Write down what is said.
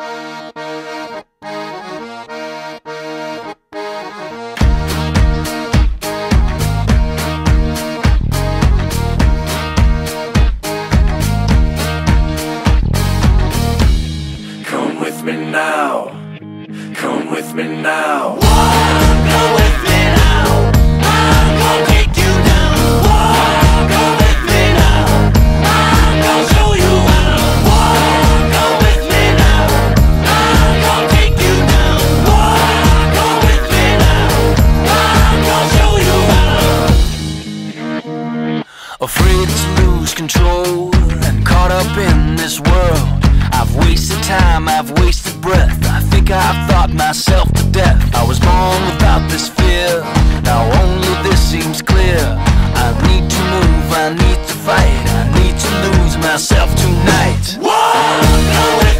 Come with me now, come with me now. Come with me now, I'm gonna take you down. Come with me now, I'm gonna show you how. Come with me now, I'm gonna take you down. Come with me now, I'm gonna show you how. Afraid to lose control and caught up in this world. I've wasted time, I've wasted breath. I think I've thought myself to death. I was born without this fear, now only this seems clear. I need to move, I need to fight, I need to lose myself tonight. Whoa,